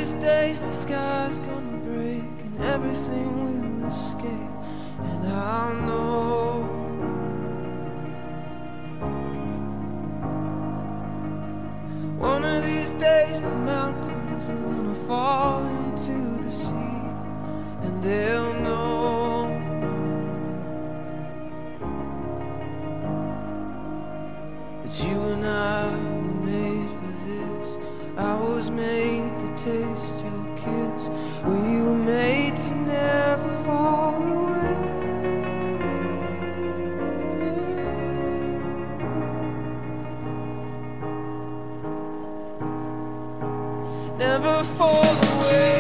these days the sky's gonna break and everything will escape, and I'll know one of these days the mountains are gonna fall into the sea, and they'll know that you and I were made for this. I was made to taste your kiss. We were made to never fall away. Never fall away.